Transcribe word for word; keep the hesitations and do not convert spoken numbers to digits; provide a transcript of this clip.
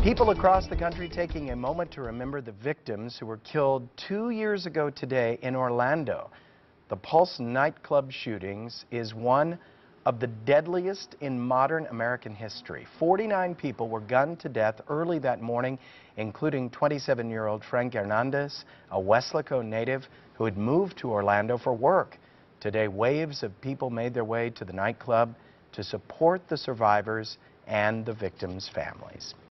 People across the country taking a moment to remember the victims who were killed two years ago today in Orlando. The Pulse nightclub shootings is one of the deadliest in modern American history. forty-nine people were gunned to death early that morning, including twenty-seven-year-old Frank Hernandez, a Weslaco native who had moved to Orlando for work. Today, waves of people made their way to the nightclub to support the survivors and the victims' families.